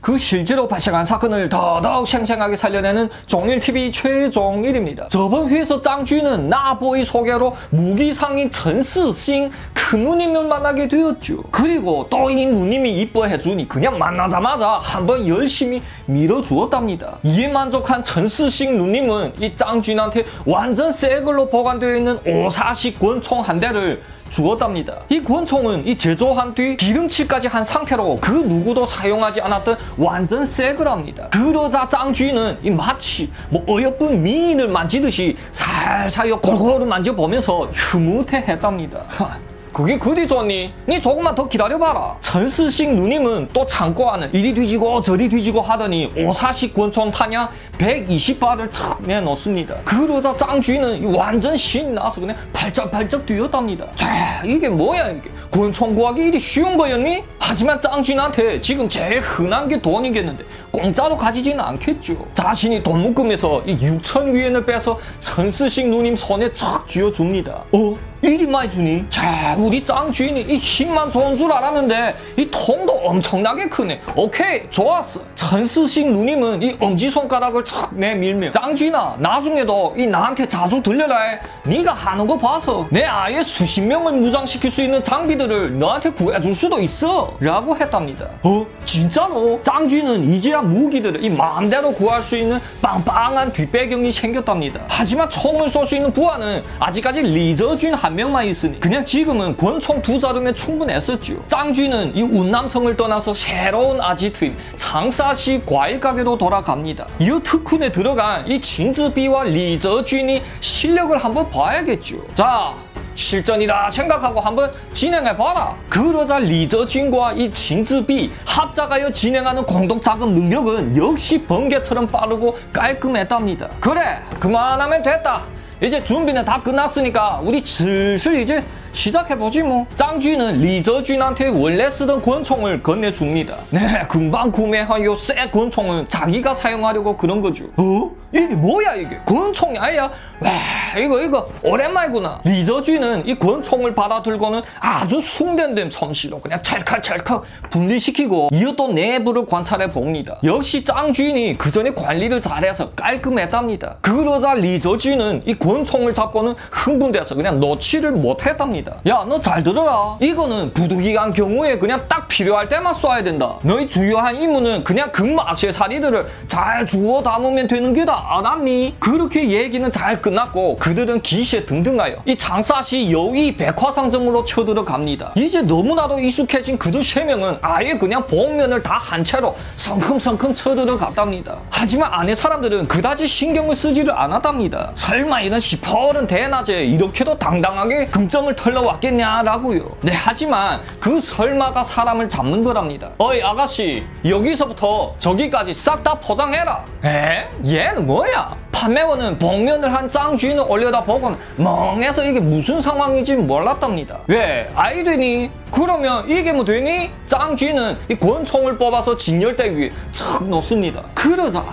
그 실제로 발생한 사건을 더더욱 생생하게 살려내는 종일TV 최종일입니다. 저번 회에서 짱쥐는 나보의 소개로 무기상인陈世兴 큰 누님을 만나게 되었죠. 그리고 또 이 누님이 이뻐해주니 그냥 만나자마자 한번 열심히 밀어주었답니다. 이에 만족한陈世兴 누님은 이 짱쥐한테 완전 새 걸로 보관되어 있는 540 권총 한 대를 주었답니다. 이 권총은 이 제조한 뒤 기름칠까지 한 상태로 그 누구도 사용하지 않았던 완전 새 거랍니다. 그러자 짱쥐는 이 마치 뭐 어여쁜 미인을 만지듯이 살살 골고루 만져보면서 흐뭇해했답니다. 그게 그리 좋니? 니 조금만 더 기다려봐라.陈世兴 누님은 또 창고 안을 이리 뒤지고 저리 뒤지고 하더니 540 권총 탄약 120발을 척 내놓습니다. 그러자 짱쥐는 완전 신이 나서 그냥 발쩍발쩍 뛰었답니다. 자, 이게 뭐야 이게? 권총 구하기 이리 쉬운 거였니? 하지만 짱쥐한테 지금 제일 흔한 게 돈이겠는데 공짜로 가지지는 않겠죠. 자신이 돈 묶음에서 이 6,000위엔을 빼서陈世兴 누님 손에 척 쥐어줍니다. 이리 많이 주니? 자, 우리 짱쥐인이 이 힘만 좋은 줄 알았는데 이 통도 엄청나게 크네. 오케이, 좋았어.陈世兴 누님은 이 엄지손가락을 척 내밀며 짱쥐나 나중에도 이 나한테 자주 들려라 해. 네가 하는 거 봐서 내 아예 수십 명을 무장시킬 수 있는 장비들을 너한테 구해줄 수도 있어 라고 했답니다. 진짜로? 짱쥐는 이제야 무기들을 이 마음대로 구할 수 있는 빵빵한 뒷배경이 생겼답니다. 하지만 총을 쏠 수 있는 부하는 아직까지 리저쥔 한 명만 있으니 그냥 지금은 권총 2자루면 충분했었죠. 짱쥐는 이 운남성을 떠나서 새로운 아지트인 장사시 과일 가게로 돌아갑니다. 이 특훈에 들어간 이 진즈비와 리저쥔이 실력을 한번 봐야겠죠. 자, 실전이라 생각하고 한번 진행해봐라. 그러자 리저쥔과 이 진즈비 합작하여 진행하는 공동작업 능력은 역시 번개처럼 빠르고 깔끔했답니다. 그래, 그만하면 됐다. 이제 준비는 다 끝났으니까 우리 슬슬 이제 시작해보지 뭐. 짱쥐는 리저쥔한테 원래 쓰던 권총을 건네줍니다. 네, 금방 구매한 요 새 권총은 자기가 사용하려고 그런 거죠. 이게 뭐야 이게? 권총이 아니야? 와, 이거 오랜만이구나. 리저쥔은 이 권총을 받아들고는 아주 숙련된 솜씨로 그냥 찰칵찰칵 분리시키고 이어 또 내부를 관찰해 봅니다. 역시 짱쥐인이 그 전에 관리를 잘해서 깔끔했답니다. 그러자 리저쥔은 이 권총을 잡고는 흥분돼서 그냥 놓지를 못했답니다. 야, 너 잘 들어라. 이거는 부득이한 경우에 그냥 딱 필요할 때만 쏴야 된다. 너희 주요한 임무는 그냥 금마 액세서리들을 잘 주워 담으면 되는 게다. 알았니? 그렇게 얘기는 잘 끝났고 그들은 기시에 등등하여 이 장사시 여의 백화상점으로 쳐들어갑니다. 이제 너무나도 익숙해진 그들 3명은 아예 그냥 복면을 다 한 채로 성큼성큼 쳐들어갔답니다. 하지만 안에 사람들은 그다지 신경을 쓰지를 않았답니다. 설마 이런 시퍼런 대낮에 이렇게도 당당하게 금점을 털러왔겠냐라고요. 네, 하지만 그 설마가 사람을 잡는 거랍니다. 어이 아가씨, 여기서부터 저기까지 싹 다 포장해라. 얘는 뭐야? 판매원은 복면을 한 짱쥐인을 올려다보고는 멍해서 이게 무슨 상황인지 몰랐답니다. 왜? 아이 되니? 그러면 이게 뭐 되니? 짱쥐는 이 권총을 뽑아서 진열대 위에 척 놓습니다. 그러자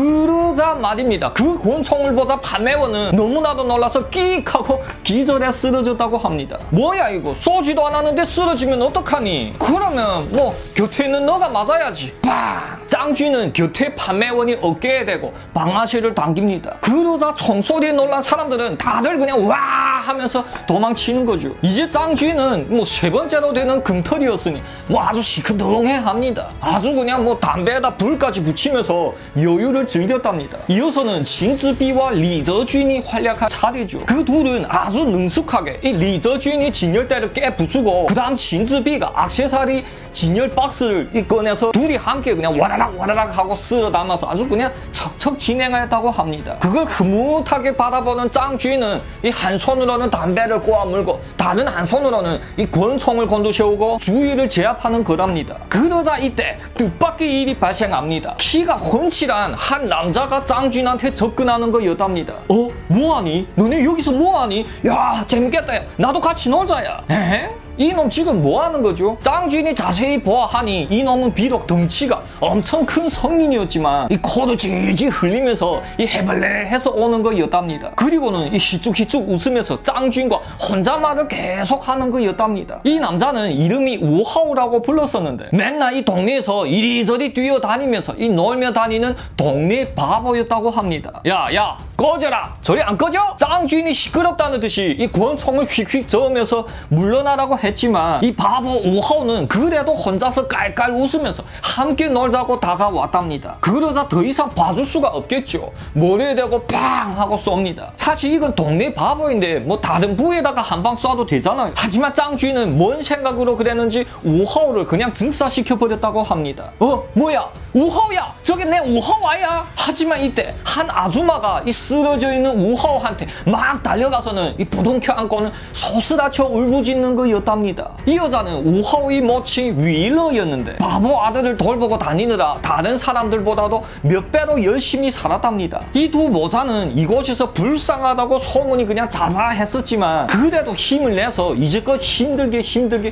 말입니다. 그 권총을 보자 판매원은 너무나도 놀라서 끼익 하고 기절해 쓰러졌다고 합니다. 뭐야 이거? 쏘지도 않았는데 쓰러지면 어떡하니? 그러면 뭐 곁에 있는 너가 맞아야지. 빵! 짱쥐는 곁에 판매원이 어깨에 대고 방아쇠를 당깁니다. 그러자 총소리에 놀란 사람들은 다들 그냥 와 하면서 도망치는 거죠. 이제 짱쥐는 뭐 3번째로 되는 금털이었으니 뭐 아주 시큰둥해 합니다. 아주 그냥 뭐 담배에다 불까지 붙이면서 여유를 즐겼답니다. 이어서는 진즈비와 리저쥔이 활약한 차례죠. 그 둘은 아주 능숙하게 이 리저쥔이 진열대를 깨부수고 그 다음 진즈비가 액세서리 진열 박스를 꺼내서 둘이 함께 그냥 와라락 하고 쓸어 담아서 아주 그냥 척척 진행하였다고 합니다. 그걸 흐뭇하게 바라보는 짱쥐는 이 한 손으로는 담배를 꼬아 물고 다른 한 손으로는 이 권총을 곤두세우고 주위를 제압하는 거랍니다. 그러자 이때 뜻밖의 일이 발생합니다. 키가 훤칠한 한 남자가 짱쥐한테 접근하는 거였답니다. 뭐하니? 너네 여기서 뭐하니? 야, 재밌겠다. 야. 나도 같이 놀자야. 이놈 지금 뭐 하는 거죠? 장 주인이 자세히 보아하니 이놈은 비록 덩치가 엄청 큰 성인이었지만 이 코도 질질 흘리면서 이 해벌레해서 오는 거였답니다. 그리고는 이 희죽희죽 웃으면서 장 주인과 혼잣말을 계속하는 거였답니다. 이 남자는 이름이 우하오라고 불렀었는데 맨날 이 동네에서 이리저리 뛰어다니면서 이 놀며 다니는 동네 바보였다고 합니다. 야 꺼져라! 저리 안 꺼져? 장 주인이 시끄럽다는 듯이 이 권총을 휙휙 저으면서 물러나라고 했지만 이 바보 우하오는 그래도 혼자서 깔깔 웃으면서 함께 놀자고 다가왔답니다. 그러자 더 이상 봐줄 수가 없겠죠. 머리에 대고 팡 하고 쏩니다. 사실 이건 동네 바보인데 뭐 다른 부에다가 한 방 쏴도 되잖아요. 하지만 장 주인은 뭔 생각으로 그랬는지 우하오를 그냥 즉사시켜버렸다고 합니다. 뭐야? 우하오야! 저게 내 우하오야! 하지만 이때 한 아줌마가 이 쓰러져 있는 우하오한테 막 달려가서는 이 부둥켜 안고는 소스라쳐 울부짖는 거였답니다. 이 여자는 우하오의 모친 윌러였는데 바보 아들을 돌보고 다니느라 다른 사람들보다도 몇 배로 열심히 살았답니다. 이 두 모자는 이곳에서 불쌍하다고 소문이 그냥 자자했었지만 그래도 힘을 내서 이제껏 힘들게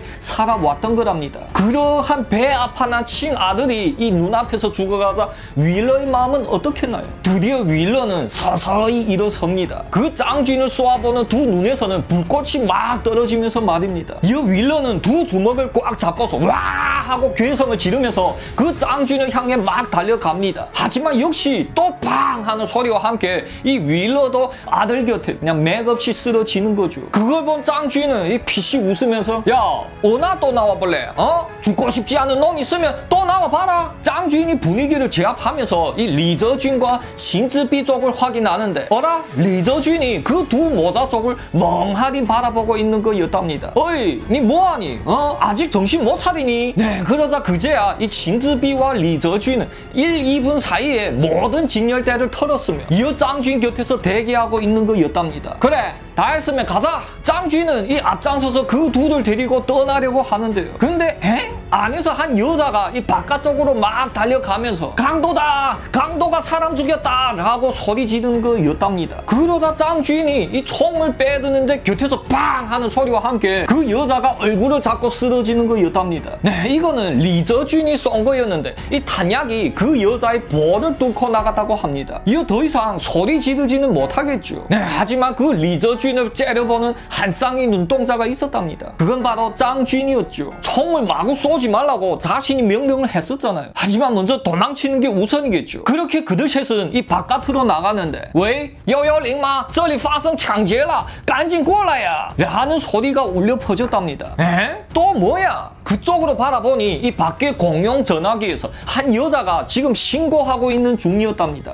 살아왔던 거랍니다. 그러한 배 아파난 친아들이 이 눈앞에서 죽어가자 윌러의 마음은 어떻겠나요? 드디어 윌러는 서서히 일어섭니다. 그 짱쥐인을 쏘아보는 두 눈에서는 불꽃이 막 떨어지면서 말입니다. 이 윌러는 두 주먹을 꽉 잡고서 와 하고 괴성을 지르면서 그 짱쥐인을 향해 막 달려갑니다. 하지만 역시 또 팡 하는 소리와 함께 이 윌러도 아들 곁에 그냥 맥없이 쓰러지는 거죠. 그걸 본 짱쥐인은 이 피식 웃으면서 야 오나 또 나와볼래? 죽고 싶지 않은 놈 있으면 또 나와봐라. 짱쥐인이 분위기를 제압하면서 이 리저쥔과 징즈비 쪽을 확인하는데 어라? 리저쥔이 그 두 모자 쪽을 멍하니 바라보고 있는 거였답니다. 어이 니 뭐하니? 아직 정신 못 차리니? 네 그러자 그제야 이 징즈비와 리저쥔은 1, 2분 사이에 모든 진열대를 털었으며 이어 짱쥐인 곁에서 대기하고 있는 거였답니다. 그래 다 했으면 가자. 짱쥐는 이 앞장서서 그 둘을 데리고 떠나려고 하는데요. 근데 안에서 한 여자가 이 바깥쪽으로 막 달려가면서 강도다! 강도가 사람 죽였다! 라고 소리 지르는 거였답니다. 그러자 짱쥐인이 이 총을 빼드는데 곁에서 팡! 하는 소리와 함께 그 여자가 얼굴을 잡고 쓰러지는 거였답니다. 네, 이거는 리저쥔이 쏜 거였는데 이 탄약이 그 여자의 볼을 뚫고 나갔다고 합니다. 이어 더 이상 소리 지르지는 못하겠죠. 네, 하지만 그 리저쥔을 째려보는 한 쌍의 눈동자가 있었답니다. 그건 바로 짱쥐인이었죠. 총을 마구 쏘지 말라고 자신이 명령을 했었잖아요. 하지만 먼저 도망치는 게 우선이겠죠. 그렇게 그들 셋은 이 바깥으로 나가는데 왜? 110마 这里发生抢劫了赶紧过来呀 라는 소리가 울려 퍼졌답니다. 또 뭐야? 그쪽으로 바라보니 이 밖에 공용 전화기에서 한 여자가 지금 신고하고 있는 중이었답니다.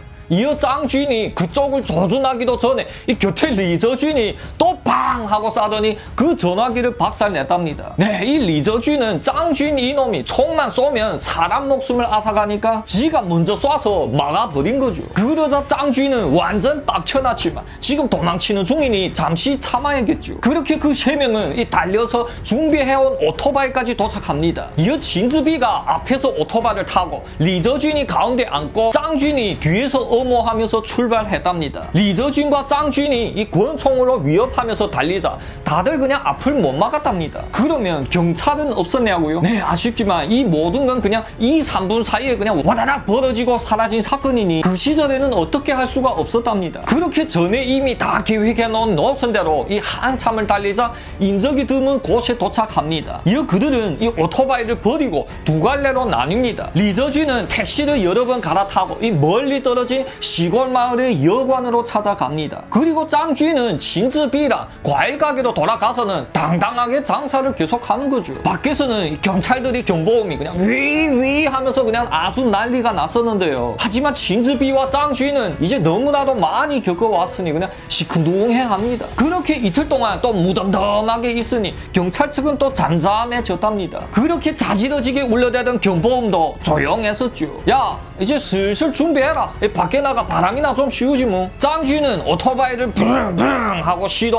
이어 짱쥐인이 그쪽을 조준하기도 전에 이 곁에 리저쥔이 또 팡 하고 쏴더니 그 전화기를 박살냈답니다. 네, 이 리저쥔은 짱쥐인 이놈이 총만 쏘면 사람 목숨을 앗아가니까 지가 먼저 쏴서 막아버린 거죠. 그러자 짱쥐인은 완전 빡쳐났지만 지금 도망치는 중이니 잠시 참아야겠죠. 그렇게 그 세 명은 이 달려서 준비해온 오토바이까지 도착합니다. 이어 진즈비가 앞에서 오토바이를 타고 리저쥔이 가운데 앉고 짱쥐인이 뒤에서 어모하면서 출발했답니다. 리저쥔과 짱쥐인이 이 권총으로 위협하면서 달리자 다들 그냥 앞을 못 막았답니다. 그러면 경찰은 없었냐고요? 네, 아쉽지만 이 모든 건 그냥 2, 3분 사이에 그냥 와라락 벌어지고 사라진 사건이니 그 시절에는 어떻게 할 수가 없었답니다. 그렇게 전에 이미 다 계획해놓은 노선대로 이 한참을 달리자 인적이 드문 곳에 도착합니다. 이어 그들은 이 오토바이를 버리고 두 갈래로 나뉩니다. 리저쥔은 택시를 여러 번 갈아타고 이 멀리 떨어진 시골 마을의 여관으로 찾아갑니다. 그리고 짱쥐는 진즈비랑 과일 가게로 돌아가서는 당당하게 장사를 계속하는 거죠. 밖에서는 경찰들이 경보음이 그냥 위위 하면서 그냥 아주 난리가 났었는데요. 하지만 진즈비와 짱쥐는 이제 너무나도 많이 겪어왔으니 그냥 시큰둥해합니다. 그렇게 이틀 동안 또 무덤덤하게 있으니 경찰 측은 또 잠잠해졌답니다. 그렇게 자지러지게 울려대던 경보음도 조용했었죠. 야, 이제 슬슬 준비해라. 밖에 나가 바람이나 좀 씌우지 뭐. 짱쥐는 오토바이를 부릉부릉 하고 시동을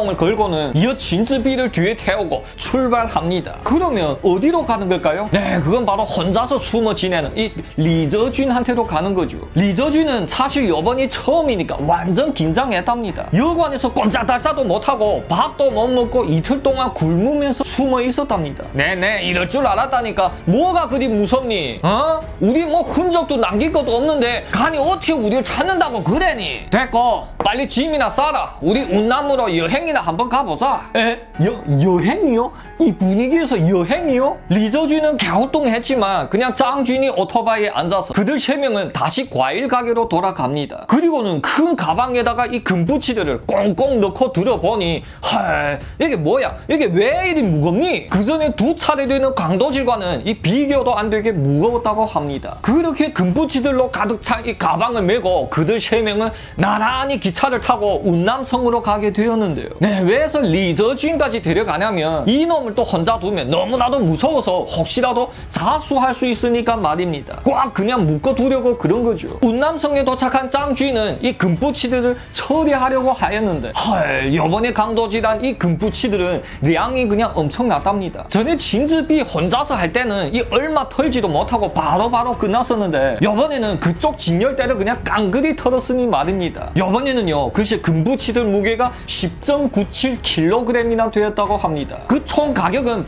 수송을 걸고는 이어 진즈비를 뒤에 태우고 출발합니다. 그러면 어디로 가는 걸까요? 네, 그건 바로 혼자서 숨어 지내는 이 리저준한테로 가는 거죠. 리저준은 사실 이번이 처음이니까 완전 긴장했답니다. 여관에서 꼼짝달싹도 못하고 밥도 못 먹고 이틀 동안 굶으면서 숨어 있었답니다. 네네, 이럴 줄 알았다니까. 뭐가 그리 무섭니? 어? 우리 뭐 흔적도 남길 것도 없는데 간이 어떻게 우리를 찾는다고 그래니? 됐고 빨리 짐이나 싸라. 우리 운남으로 여행이나 한번 가보자. 에? 여행이요? 이 분위기에서 여행이요? 리저준은 갸우뚱했지만 그냥 짱준이 오토바이에 앉아서 그들 3명은 다시 과일 가게로 돌아갑니다. 그리고는 큰 가방에다가 이 금부치들을 꽁꽁 넣고 들어보니 헐, 이게 뭐야? 이게 왜 이리 무겁니? 그 전에 2차례 되는 강도질과는 이 비교도 안 되게 무거웠다고 합니다. 그렇게 금부치들로 가득 찬 이 가방을 메고 그들 3명은 나란히 기차를 타고 운남성으로 가게 되었는데요. 네, 왜 해서 리저준까지 데려가냐면 이놈을 또 혼자 두면 너무나도 무서워서 혹시라도 자수할 수 있으니까 말입니다. 꽉 그냥 묶어두려고 그런 거죠. 운남성에 도착한 짱쥐는 이 금부치들을 처리하려고 하였는데 헐, 요번에 강도질한 이 금부치들은 량이 그냥 엄청났답니다. 전에 진즈비 혼자서 할 때는 이 얼마 털지도 못하고 바로바로 끝났었는데 요번에는 그쪽 진열대를 그냥 깡그리 털었으니 말입니다. 요번에는요, 글쎄 금부치들 무게가 10.97kg이나 되었다고 합니다. 그 총 가격은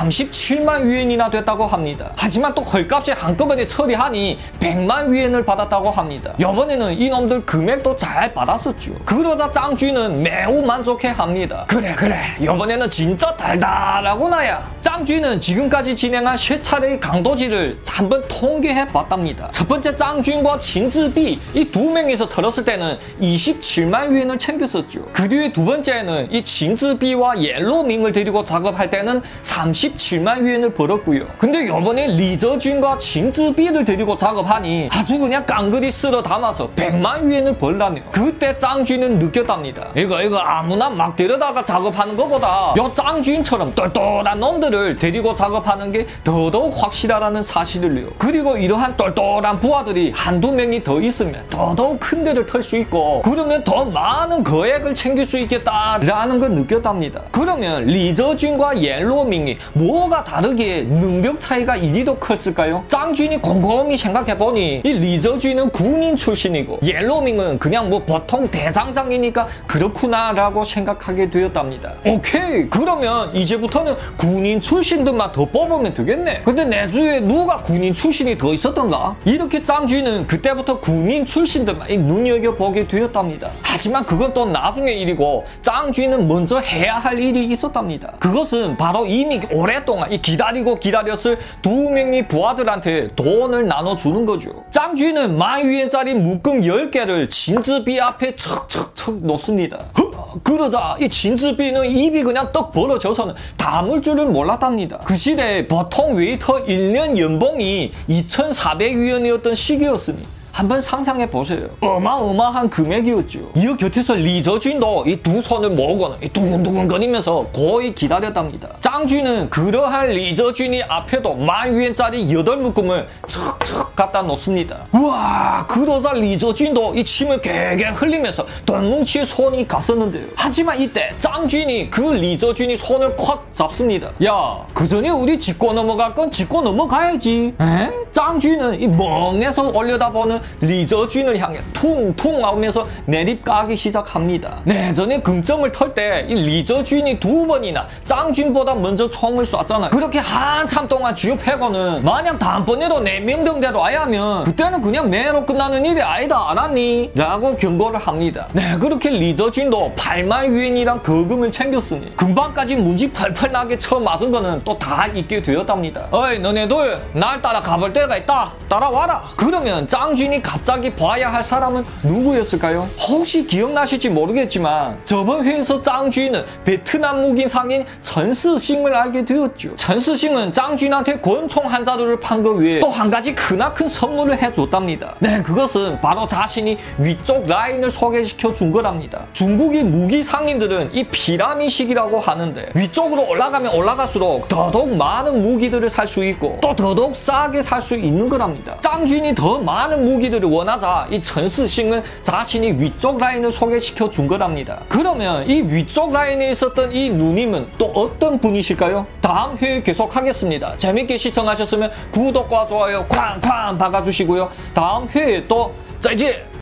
137만 위엔이나 됐다고 합니다. 하지만 또 헐값에 한꺼번에 처리하니 100만 위엔을 받았다고 합니다. 요번에는 이놈들 금액도 잘 받았었죠. 그러자 짱쥐는 매우 만족해합니다. 그래 요번에는 진짜 달달하구나야. 짱쥐는 지금까지 진행한 3차례의 강도질을 한번 통계해봤답니다. 첫 번째 짱쥐과 진즈비 이 2명이서 털었을 때는 27만 위엔을 챙겼었죠. 그 뒤에 두 번째는 이 진즈비와 옐로밍을 데리고 작업할 때는 37만 위엔을 벌었고요. 근데 요번에 리저준과 진즈비를 데리고 작업하니 아주 그냥 깡그리 쓸어 담아서 100만 위엔을 벌다네요. 그때 짱쥐는 느꼈답니다. 이거 아무나 막 데려다가 작업하는 것보다 요 짱쥐처럼 똘똘한 놈들을 데리고 작업하는 게 더더욱 확실하다는 사실을요. 그리고 이러한 똘똘한 부하들이 한두 명이 더 있으면 더더욱 큰 데를 털 수 있고 그러면 더 많은 거액을 챙길 수 있겠다라는 걸 느꼈답니다. 그러면 리저준과 옐로밍이 뭐가 다르기에 능력 차이가 이리도 컸을까요? 짱쥐이 곰곰이 생각해보니 이 리저준은 군인 출신이고 옐로밍은 그냥 뭐 보통 대장장이니까 그렇구나 라고 생각하게 되었답니다. 오케이, 그러면 이제부터는 군인 출신들만 더 뽑으면 되겠네. 근데 내 주위에 누가 군인 출신이 더 있었던가? 이렇게 짱쥐는 그때부터 군인 출신들만 눈여겨보게 되었답니다. 하지만 그건 또 나중의 일이고 짱쥐는 먼저 해야 할 일이 있었답니다. 그것은 바로 이미 오랫동안 기다리고 기다렸을 2명의 부하들한테 돈을 나눠주는 거죠. 짱쥐는 10,000위엔짜리 묶음 10개를 진즈비 앞에 척척척 놓습니다. 그러자 이 진즈비는 입이 그냥 떡 벌어져서는 담을 줄을 몰랐답니다. 그 시대에 보통 웨이터 1년 연봉이 2,400위엔이었던 시기였으니 한번 상상해 보세요. 어마어마한 금액이었죠. 이 곁에서 리저준도 이 두 손을 모으고는 두근두근거리면서 고이 기다렸답니다. 짱쥐는 그러한 리저준이 앞에도 10,000위엔짜리 8묶음을 척척 갖다 놓습니다. 우와, 그러자 리저준도 이 침을 개개 흘리면서 돈뭉치에 손이 갔었는데요. 하지만 이때 짱쥐이 그 리저준이 손을 콱 잡습니다. 야, 그 전에 우리 짚고 넘어갈 건 짚고 넘어가야지. 에? 짱쥐는 이 멍에서 올려다보는 리저준을 향해 퉁퉁 나오면서 내립가기 시작합니다. 네, 전에 금점을 털 때 이 리저준이 2번이나 짱준보다 먼저 총을 쐈잖아요. 그렇게 한참 동안 쥐업해고는 만약 다음번에도 내 명령대로 와야 하면 그때는 그냥 매로 끝나는 일이 아니다, 알았니? 라고 경고를 합니다. 네, 그렇게 리저준도 8만 위엔이랑 거금을 챙겼으니 금방까지 문지 펄펄 나게 처음 맞은 거는 또 다 잊게 되었답니다. 어이, 너네들 날 따라 가볼 때가 있다. 따라와라. 그러면 짱준이 갑자기 봐야 할 사람은 누구였을까요? 혹시 기억나실지 모르겠지만 저번 회에서 짱쥐는 베트남 무기 상인 전스싱을 알게 되었죠. 전스싱은 짱쥐한테 권총 한 자루를 판 거 외에 또 한 가지 크나큰 선물을 해줬답니다. 네, 그것은 바로 자신이 위쪽 라인을 소개시켜 준 거랍니다. 중국의 무기 상인들은 이 피라미식이라고 하는데 위쪽으로 올라가면 올라갈수록 더더욱 많은 무기들을 살 수 있고 또 더더욱 싸게 살 수 있는 거랍니다. 짱쥐이 더 많은 무기 무기들을 원하자 이 전스싱은 자신이 위쪽 라인을 소개시켜 준 거랍니다. 그러면 이 위쪽 라인에 있었던 이 누님은 또 어떤 분이실까요? 다음 회에 계속하겠습니다. 재밌게 시청하셨으면 구독과 좋아요 쾅쾅 박아주시고요. 다음 회에 또 再见